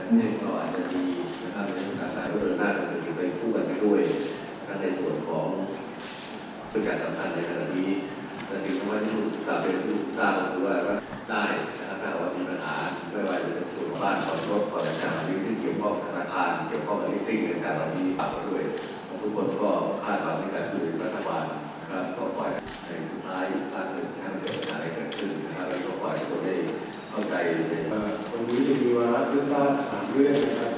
เนี่ยก็อาจจะมีนะครับในการเดินหน้ากันจะไปคู่กันไปด้วยทั้งในส่วนของเป็นการสำคัญในขณะนี้แต่ถึงว่าที่ผู้ตามเป็นผู้ทราบก็คือว่าได้นะครับถ้าว่ามีปัญหาไม่ว่าจะเป็นส่วนบ้านผ่อนรถผ่อนอะไรต่างๆที่เกี่ยวข้องกับธนาคารเกี่ยวข้องกับลิสซิ่งในการเหล่านี้ฝากด้วยทุกคนก็คาดหวังในการช่วยรัฐบาลนะครับก็ปล่อยในสุดท้ายภาคหนึ่งให้มันเกิดปัญหาอะไรเกิดขึ้นนะครับแล้วก็ปล่อยคนได้เข้าใจในวันนี้จะมีวาระเพื่อทราบ3 เรื่องนะครับ